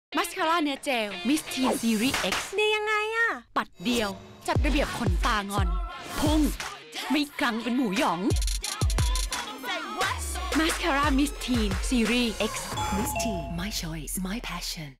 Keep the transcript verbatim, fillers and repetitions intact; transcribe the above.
มัสคาร่าเนื้อเจลมิสทีนซีรีส์ X ดียังไงอะปัดเดียวจัดระเบียบขนตางอนพุ่งไม่กลังเป็นหมูหยองมัสคาร่ามิสทีนซีรีส์ X มิสทีน My Choice My Passion